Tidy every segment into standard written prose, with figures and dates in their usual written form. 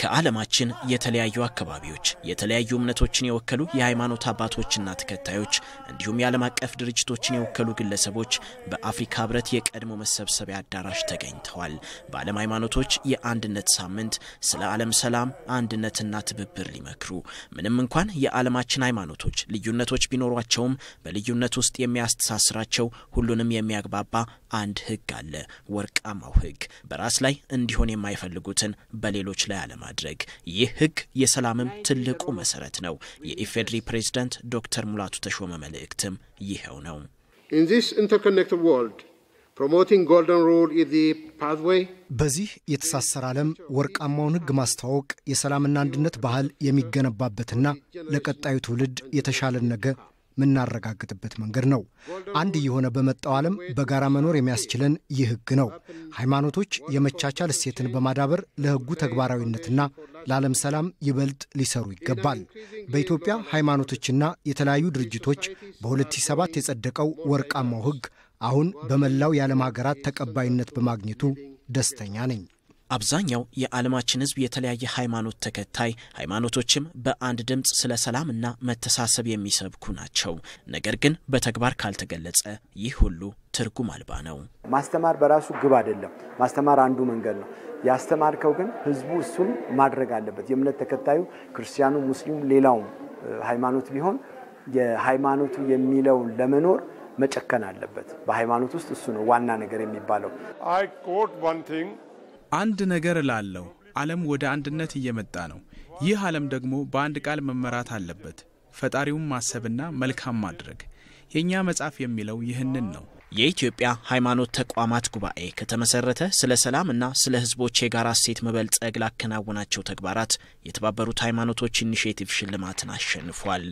ከዓለማችን የተለያዩ አካባቢዎች የተለያዩ እምነቶችን የወከሉ የሃይማኖት አባቶችና ተከታዮች እንዲሁም የዓለም አቀፍ ድርጅቶችን የወከሉ ግለሰቦች በአፍሪካ ህብረት የቀድሞ መሰብሰቢያ አዳራሽ ተገኝተዋል። በዓለም ሃይማኖቶች የአንድነት ሳምንት ስለ ዓለም ሰላም አንድነትና ትብብር ሊመክሩ ምንም እንኳን የዓለማችን ሃይማኖቶች ልዩነቶች ቢኖሯቸውም በልዩነት ውስጥ የሚያስተሳስራቸው ሁሉንም የሚያግባባ አንድ ህግ አለ። ወርቃማው ህግ በራስ ላይ እንዲሆን የማይፈልጉትን በሌሎች ላይ አለማድረግ። ይህ ህግ የሰላምም ትልቁ መሰረት ነው። የኢፌድሪ ፕሬዝዳንት ዶክተር ሙላቱ ተሾመ መልእክትም ይሄው ነው። In this interconnected world, promoting golden rule is the pathway. በዚህ የተሳሰረ ዓለም ወርቃማውን ህግ ማስተዋወቅ የሰላምና አንድነት ባህል የሚገነባበትና ለቀጣዩ ትውልድ የተሻለ ነገር ምናረጋግጥበት መንገድ ነው። አንድ የሆነ በመጣው ዓለም በጋራ መኖር የሚያስችለን ይህ ህግ ነው። ሃይማኖቶች የመቻቻል እሴትን በማዳበር ለህጉ ተግባራዊነትና ለዓለም ሰላም ይበልጥ ሊሰሩ ይገባል። በኢትዮጵያ ሃይማኖቶችና የተለያዩ ድርጅቶች በ2007 የጸደቀው ወርቃማው ህግ አሁን በመላው የዓለም ሀገራት ተቀባይነት በማግኘቱ ደስተኛ ነኝ። አብዛኛው የዓለማችን ህዝብ የተለያየ ሃይማኖት ተከታይ ሃይማኖቶችም በአንድ ድምጽ ስለ ሰላምና መተሳሰብ የሚሰብኩ ናቸው። ነገር ግን በተግባር ካልተገለጸ ይህ ሁሉ ትርጉም አልባ ነው። ማስተማር በራሱ ግብ አይደለም። ማስተማር አንዱ መንገድ ነው። ያስተማርከው ግን ህዝቡ እሱን ማድረግ አለበት። የእምነት ተከታዩ ክርስቲያኑ፣ ሙስሊሙ፣ ሌላው ሃይማኖት ቢሆን የሃይማኖቱ የሚለው ለመኖር መጨከን አለበት። በሃይማኖት ውስጥ እሱ ነው ዋና ነገር የሚባለው። I quote one thing. አንድ ነገር ላለው ዓለም ወደ አንድነት እየመጣ ነው። ይህ ዓለም ደግሞ በአንድ ቃል መመራት አለበት። ፈጣሪውን ማሰብና መልካም ማድረግ። የኛ መጽሐፍ የሚለው ይህንን ነው። የኢትዮጵያ ሃይማኖት ተቋማት ጉባኤ ከተመሰረተ ስለ ሰላምና ስለ ህዝቦች የጋራ እሴት መበልጸግ ላከናወናቸው ተግባራት የተባበሩት ሃይማኖቶች ኢኒሺዬቲቭ ሽልማትን አሸንፏል።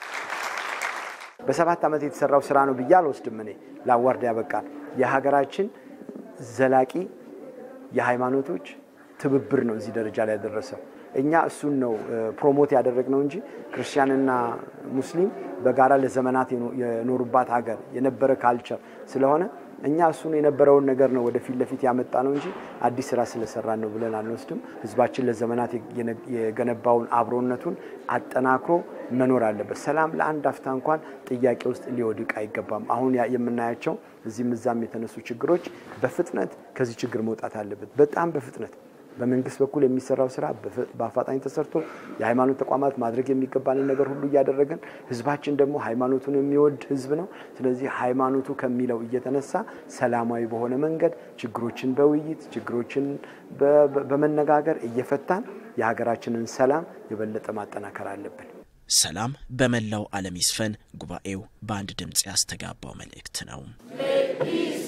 በ7 ዓመት የተሰራው ስራ ነው ብያል ወስድም እኔ ላዋርድ ያበቃል። የሀገራችን ዘላቂ የሃይማኖቶች ትብብር ነው እዚህ ደረጃ ላይ ያደረሰው። እኛ እሱን ነው ፕሮሞት ያደረግነው እንጂ ክርስቲያንና ሙስሊም በጋራ ለዘመናት የኖሩባት ሀገር የነበረ ካልቸር ስለሆነ እኛ እሱን የነበረውን ነገር ነው ወደ ፊት ለፊት ያመጣ ነው እንጂ አዲስ ስራ ስለሰራን ነው ብለን አንወስድም። ህዝባችን ለዘመናት የገነባውን አብሮነቱን አጠናክሮ መኖር አለበት። ሰላም ለአንድ አፍታ እንኳን ጥያቄ ውስጥ ሊወድቅ አይገባም። አሁን የምናያቸው እዚህም እዛም የተነሱ ችግሮች በፍጥነት ከዚህ ችግር መውጣት አለበት። በጣም በፍጥነት በመንግስት በኩል የሚሰራው ስራ በአፋጣኝ ተሰርቶ የሃይማኖት ተቋማት ማድረግ የሚገባንን ነገር ሁሉ ያደረገን ህዝባችን ደግሞ ሃይማኖቱን የሚወድ ህዝብ ነው። ስለዚህ ሃይማኖቱ ከሚለው እየተነሳ ሰላማዊ በሆነ መንገድ ችግሮችን በውይይት ችግሮችን በመነጋገር እየፈታን የሀገራችንን ሰላም የበለጠ ማጠናከር አለብን። ሰላም በመላው ዓለም ይስፈን ጉባኤው በአንድ ድምጽ ያስተጋባው መልእክት ነው።